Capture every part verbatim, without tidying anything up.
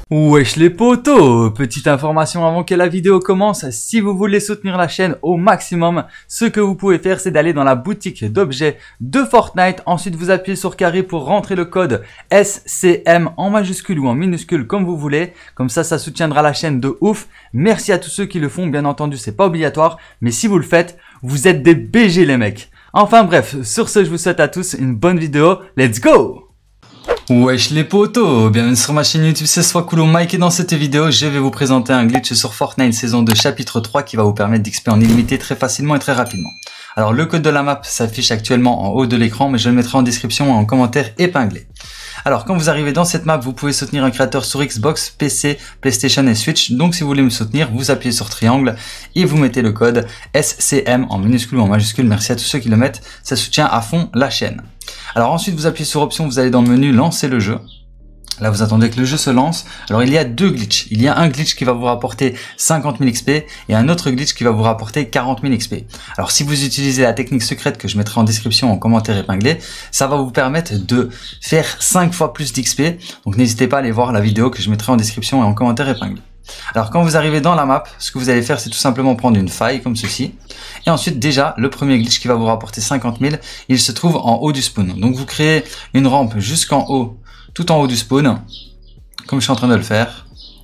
Wesh les potos, petite information avant que la vidéo commence, si vous voulez soutenir la chaîne au maximum, ce que vous pouvez faire c'est d'aller dans la boutique d'objets de Fortnite, ensuite vous appuyez sur carré pour rentrer le code S C M en majuscule ou en minuscule comme vous voulez, comme ça ça soutiendra la chaîne de ouf. Merci à tous ceux qui le font, bien entendu c'est pas obligatoire, mais si vous le faites, vous êtes des B G les mecs. Enfin bref, sur ce je vous souhaite à tous une bonne vidéo, let's go! Wesh les potos, bienvenue sur ma chaîne YouTube, c'est Swakulo Mike et dans cette vidéo je vais vous présenter un glitch sur Fortnite saison deux chapitre trois qui va vous permettre d'X P en illimité très facilement et très rapidement. Alors le code de la map s'affiche actuellement en haut de l'écran mais je le mettrai en description et en commentaire épinglé. Alors quand vous arrivez dans cette map vous pouvez soutenir un créateur sur Xbox, P C, PlayStation et Switch, donc si vous voulez me soutenir vous appuyez sur triangle et vous mettez le code S C M en minuscule ou en majuscule, merci à tous ceux qui le mettent, ça soutient à fond la chaîne. Alors ensuite vous appuyez sur option, vous allez dans le menu lancer le jeu. Là vous attendez que le jeu se lance. Alors il y a deux glitches. Il y a un glitch qui va vous rapporter cinquante mille X P et un autre glitch qui va vous rapporter quarante mille X P. Alors si vous utilisez la technique secrète que je mettrai en description en commentaire épinglé, ça va vous permettre de faire cinq fois plus d'X P. Donc n'hésitez pas à aller voir la vidéo que je mettrai en description et en commentaire épinglé. Alors quand vous arrivez dans la map, ce que vous allez faire c'est tout simplement prendre une faille comme ceci. Et ensuite déjà le premier glitch qui va vous rapporter cinquante mille, il se trouve en haut du spawn. Donc vous créez une rampe jusqu'en haut, tout en haut du spawn, comme je suis en train de le faire.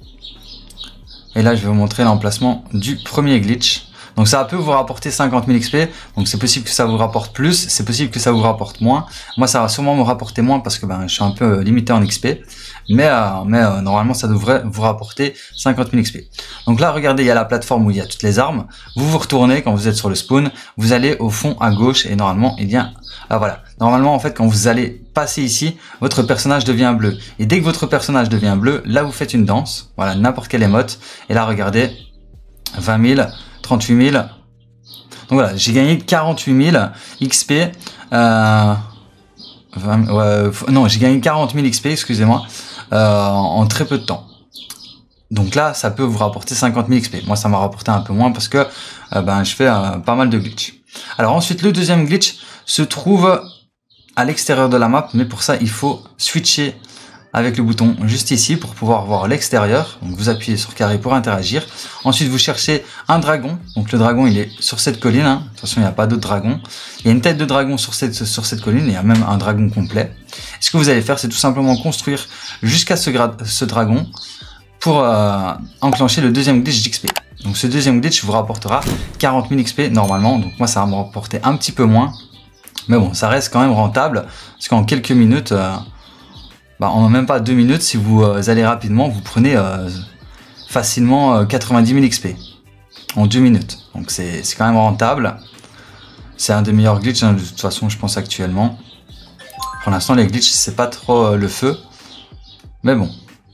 Et là je vais vous montrer l'emplacement du premier glitch. Donc ça peut vous rapporter cinquante mille X P, donc c'est possible que ça vous rapporte plus, c'est possible que ça vous rapporte moins. Moi ça va sûrement me rapporter moins parce que ben, je suis un peu limité en X P, mais, euh, mais euh, normalement ça devrait vous rapporter cinquante mille X P. Donc là regardez, il y a la plateforme où il y a toutes les armes, vous vous retournez quand vous êtes sur le spawn, vous allez au fond à gauche et normalement il y a... Ah voilà, normalement en fait quand vous allez passer ici, votre personnage devient bleu. Et dès que votre personnage devient bleu, là vous faites une danse, voilà n'importe quelle émote, et là regardez, vingt mille, trente-huit mille. Donc voilà, j'ai gagné quarante-huit mille X P. Euh, vingt, ouais, non, j'ai gagné quarante mille X P, excusez-moi, euh, en très peu de temps. Donc là, ça peut vous rapporter cinquante mille X P. Moi, ça m'a rapporté un peu moins parce que euh, ben, je fais euh, pas mal de glitch. Alors ensuite, le deuxième glitch se trouve à l'extérieur de la map, mais pour ça, il faut switcher avec le bouton juste ici pour pouvoir voir l'extérieur. Donc vous appuyez sur carré pour interagir. Ensuite vous cherchez un dragon. Donc le dragon il est sur cette colline. Hein. De toute façon il n'y a pas d'autre dragon. Il y a une tête de dragon sur cette, sur cette colline. Il y a même un dragon complet. Et ce que vous allez faire c'est tout simplement construire jusqu'à ce, ce dragon pour euh, enclencher le deuxième glitch d'X P. Donc ce deuxième glitch vous rapportera quarante mille X P normalement. Donc moi ça va me rapporter un petit peu moins. Mais bon ça reste quand même rentable. Parce qu'en quelques minutes... Euh, Bah, en même pas deux minutes, si vous euh, allez rapidement, vous prenez euh, facilement euh, quatre-vingt-dix mille X P en deux minutes. Donc c'est quand même rentable. C'est un des meilleurs glitches hein, de toute façon, je pense actuellement. Pour l'instant, les glitches, c'est pas trop euh, le feu. Mais bon,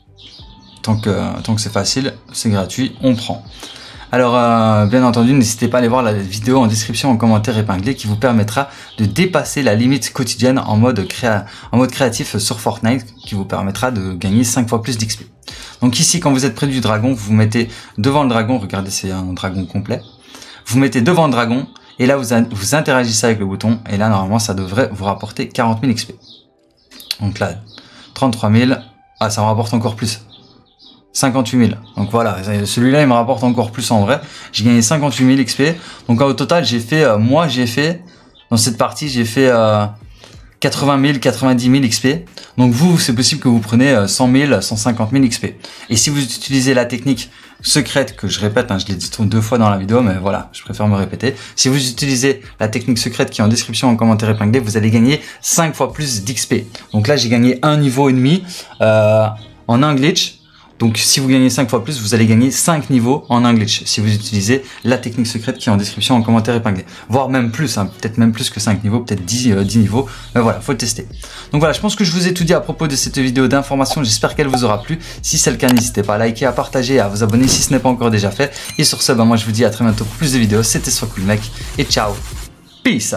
tant que, tant que c'est facile, c'est gratuit, on prend. Alors, euh, bien entendu, n'hésitez pas à aller voir la vidéo en description, en commentaire épinglé qui vous permettra de dépasser la limite quotidienne en mode, créa en mode créatif sur Fortnite qui vous permettra de gagner cinq fois plus d'X P. Donc ici, quand vous êtes près du dragon, vous vous mettez devant le dragon, regardez, c'est un dragon complet. Vous mettez devant le dragon et là, vous, vous interagissez avec le bouton et là, normalement, ça devrait vous rapporter quarante mille X P. Donc là, trente-trois mille, ah, ça me rapporte encore plus. cinquante-huit mille. Donc voilà, celui-là il me rapporte encore plus en vrai. J'ai gagné cinquante-huit mille X P. Donc au total, j'ai fait, euh, moi j'ai fait, dans cette partie, j'ai fait euh, quatre-vingt mille, quatre-vingt-dix mille X P. Donc vous, c'est possible que vous prenez euh, cent mille, cent cinquante mille X P. Et si vous utilisez la technique secrète, que je répète, hein, je l'ai dit deux fois dans la vidéo, mais voilà, je préfère me répéter. Si vous utilisez la technique secrète qui est en description, en commentaire épinglé, vous allez gagner cinq fois plus d'X P. Donc là, j'ai gagné un niveau et demi euh, en un glitch. Donc si vous gagnez cinq fois plus, vous allez gagner cinq niveaux en un glitch si vous utilisez la technique secrète qui est en description, en commentaire épinglé. Voire même plus, hein, peut-être même plus que cinq niveaux, peut-être dix, euh, dix niveaux. Mais voilà, faut le tester. Donc voilà, je pense que je vous ai tout dit à propos de cette vidéo d'information. J'espère qu'elle vous aura plu. Si c'est le cas, n'hésitez pas à liker, à partager, à vous abonner si ce n'est pas encore déjà fait. Et sur ce, bah, moi je vous dis à très bientôt pour plus de vidéos. C'était Swakulo Mike et ciao. Peace.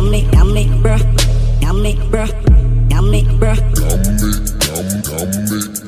Yummy, bruh. Yummy.